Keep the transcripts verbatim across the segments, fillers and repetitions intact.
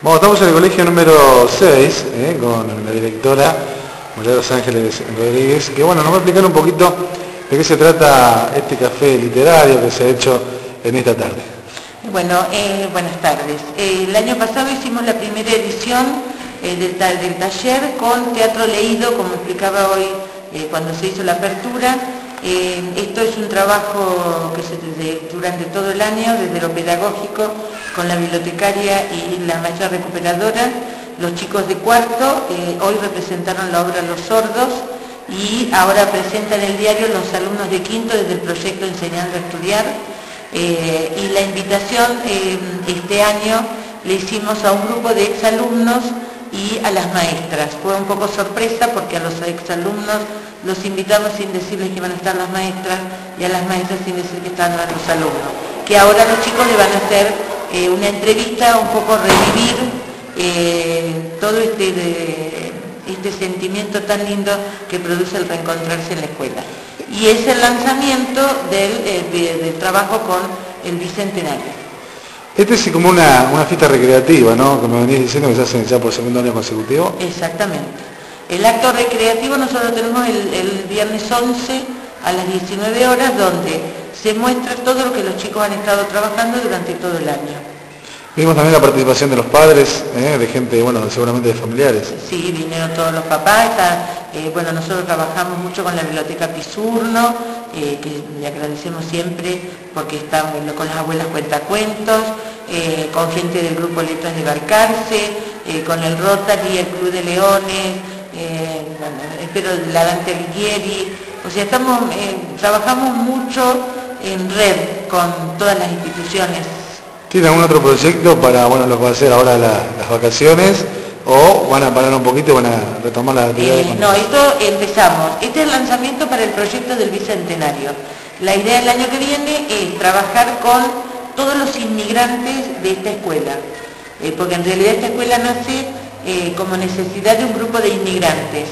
Bueno, estamos en el colegio número seis, eh, con la directora María Los Ángeles Rodríguez, que bueno, nos va a explicar un poquito de qué se trata este café literario que se ha hecho en esta tarde. Bueno, eh, buenas tardes. Eh, el año pasado hicimos la primera edición eh, del, ta del taller con teatro leído, como explicaba hoy eh, cuando se hizo la apertura. Eh, esto es un trabajo que se de, durante todo el año, desde lo pedagógico, con la bibliotecaria y la maestra recuperadora. Los chicos de cuarto eh, hoy representaron la obra Los Sordos y ahora presentan el diario los alumnos de quinto desde el proyecto Enseñando a Estudiar. Eh, y la invitación eh, este año le hicimos a un grupo de exalumnos y a las maestras. Fue un poco sorpresa porque a los exalumnos los invitamos sin decirles que iban a estar las maestras y a las maestras sin decir que estaban los alumnos. Que ahora los chicos le van a hacer eh, una entrevista, un poco revivir eh, todo este, de, este sentimiento tan lindo que produce el reencontrarse en la escuela. Y es el lanzamiento del, eh, de, del trabajo con el Bicentenario. Este es como una, una fiesta recreativa, ¿no? Como venís diciendo, que se hace ya por segundo año consecutivo. Exactamente. El acto recreativo nosotros tenemos el, el viernes once a las diecinueve horas, donde se muestra todo lo que los chicos han estado trabajando durante todo el año. Vimos también la participación de los padres, ¿eh? De gente, bueno, seguramente de familiares. Sí, vinieron todos los papás. Está, eh, bueno, nosotros trabajamos mucho con la Biblioteca Pisurno, eh, que le agradecemos siempre porque está bueno, con las abuelas cuentacuentos, eh, con gente del grupo Letras de Balcarce, eh, con el Rotary, el Club de Leones, eh, bueno, espero la Dante Alighieri. O sea, estamos, eh, trabajamos mucho en red con todas las instituciones. ¿Tiene algún otro proyecto para, bueno, lo que va a hacer ahora la, las vacaciones? ¿O van a parar un poquito y van a retomar las actividades? Eh, no, esto empezamos. Este es el lanzamiento para el proyecto del Bicentenario. La idea del año que viene es trabajar con todos los inmigrantes de esta escuela. Eh, porque en realidad esta escuela nace eh, como necesidad de un grupo de inmigrantes.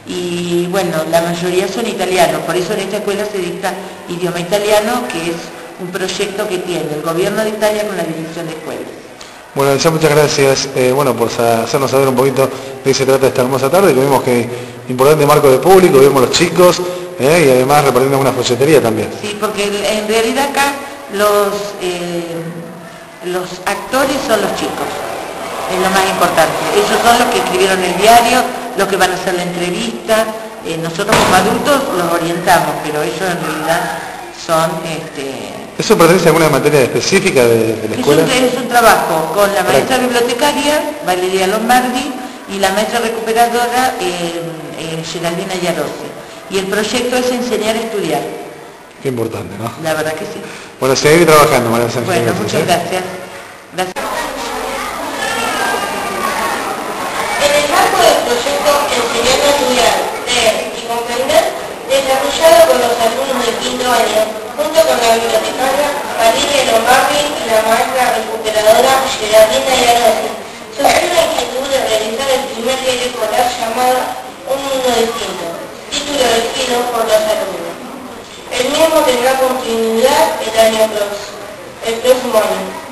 Y bueno, la mayoría son italianos, por eso en esta escuela se dicta idioma italiano, que es un proyecto que tiene el gobierno de Italia con la dirección de escuelas. Bueno, ya muchas gracias eh, bueno, por hacernos saber un poquito de qué se trata esta hermosa tarde, que vimos que importante marco de público, vimos los chicos eh, y además repartiendo una folletería también. Sí, porque en realidad acá los, eh, los actores son los chicos, es lo más importante. Ellos son los que escribieron el diario, los que van a hacer la entrevista. Eh, nosotros como adultos los orientamos, pero ellos en realidad son... Este, ¿Eso pertenece a alguna materia específica de, de la escuela? Es un, es un trabajo con la maestra bibliotecaria, Valeria Lombardi, y la maestra recuperadora, eh, eh, Geraldina Yarose. Y el proyecto es enseñar a estudiar. Qué importante, ¿no? La verdad que sí. Bueno, seguir trabajando, María Sánchez. Bueno, muchas gracias. Gracias. En el marco del proyecto Enseñando a Estudiar, Leer y Comprender, desarrollado con los alumnos de quinto año, junto con la bibliotecaria Valeria Lombardi y la maestra recuperadora Geraldina Yarose, surgió la inquietud de realizar el primer diario escolar llamado Un Mundo Distinto, título elegido por los alumnos. El mismo tendrá continuidad el año próximo, el próximo año.